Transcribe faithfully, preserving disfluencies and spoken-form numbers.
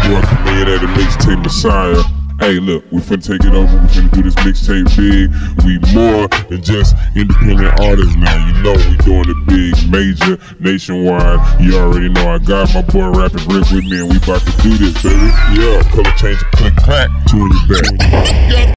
boy Chameleon at the Mixtape Messiah. Hey, look, we finna take it over. We finna do this mixtape big. We more than just independent artists now. You know we doing it big, major, nationwide. You already know I got my boy Rapping Rick with me, and we about to do this, baby. Yeah, color change, click clack, two in your back.